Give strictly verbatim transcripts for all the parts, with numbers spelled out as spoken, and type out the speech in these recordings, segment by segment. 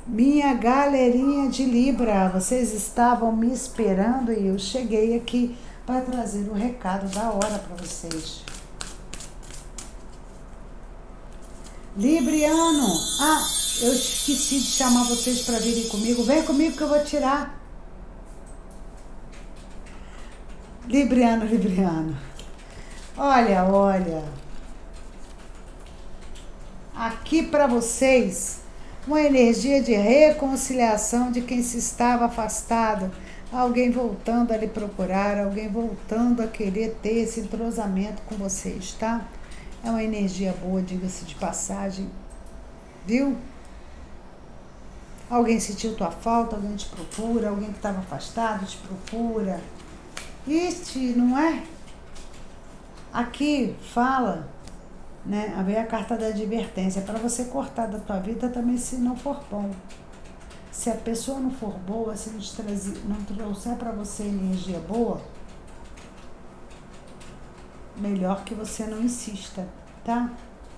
Minha galerinha de Libra, vocês estavam me esperando e eu cheguei aqui para trazer o recado da hora para vocês. Libriano, ah, eu esqueci de chamar vocês para virem comigo. Vem comigo que eu vou tirar. Libriano, Libriano. Olha, olha. Aqui para vocês, uma energia de reconciliação de quem se estava afastado. Alguém voltando a lhe procurar, alguém voltando a querer ter esse entrosamento com vocês, tá? É uma energia boa, diga-se de passagem, viu? Alguém sentiu tua falta, alguém te procura, alguém que estava afastado te procura. Ixi, não é? Aqui fala, né? Vem a carta da advertência, para você cortar da tua vida também se não for bom. Se a pessoa não for boa, se não, te trazer, não trouxer para você energia boa, melhor que você não insista, tá?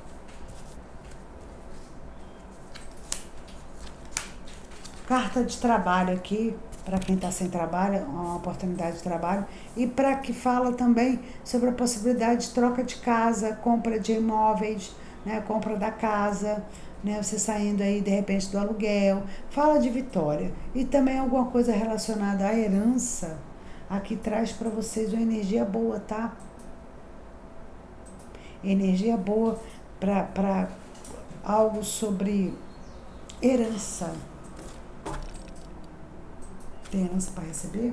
Carta de trabalho aqui, para quem está sem trabalho, uma oportunidade de trabalho, e para que fala também sobre a possibilidade de troca de casa, compra de imóveis, né, compra da casa, né, você saindo aí de repente do aluguel, fala de vitória. E também alguma coisa relacionada à herança, aqui traz para vocês uma energia boa, tá? Energia boa para algo sobre herança. Tem herança para receber?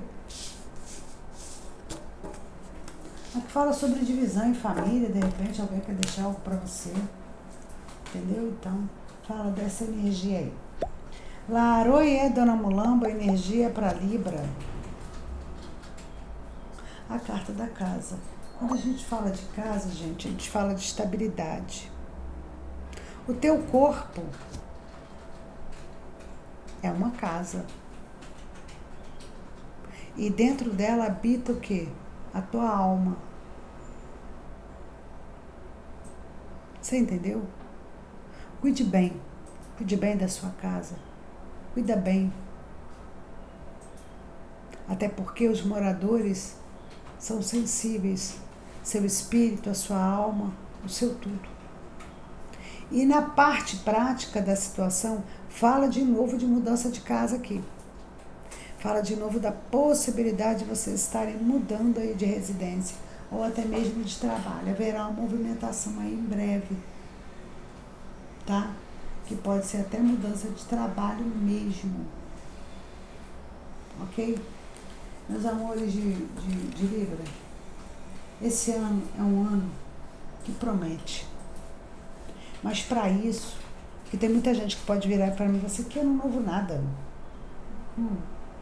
Aqui fala sobre divisão em família, de repente alguém quer deixar algo para você. Entendeu? Então, fala dessa energia aí. Laroie, Dona Mulamba, energia para Libra. A carta da casa. Quando a gente fala de casa, gente, a gente fala de estabilidade. O teu corpo é uma casa. E dentro dela habita o quê? A tua alma. Você entendeu? Cuide bem. Cuide bem da sua casa. Cuida bem. Até porque os moradores são sensíveis. Seu espírito, a sua alma, o seu tudo. E na parte prática da situação, fala de novo de mudança de casa aqui. Fala de novo da possibilidade de vocês estarem mudando aí de residência ou até mesmo de trabalho. Haverá uma movimentação aí em breve, tá? Que pode ser até mudança de trabalho mesmo. Ok? Meus amores de, de, de Libra, esse ano é um ano que promete. Mas para isso, que tem muita gente que pode virar para mim, você quer um novo nada. Hum.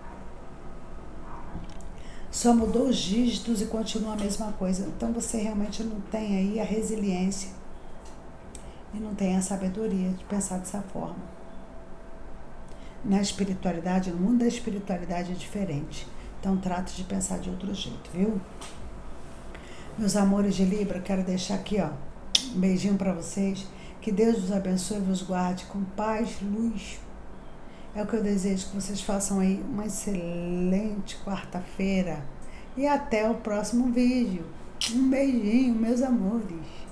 Só mudou os dígitos e continua a mesma coisa. Então você realmente não tem aí a resiliência e não tem a sabedoria de pensar dessa forma. Na espiritualidade, no mundo da espiritualidade é diferente. Então trate de pensar de outro jeito, viu? Meus amores de Libra, quero deixar aqui, ó, um beijinho para vocês. Que Deus vos abençoe e vos guarde com paz, luz. É o que eu desejo, que vocês façam aí uma excelente quarta-feira. E até o próximo vídeo. Um beijinho, meus amores.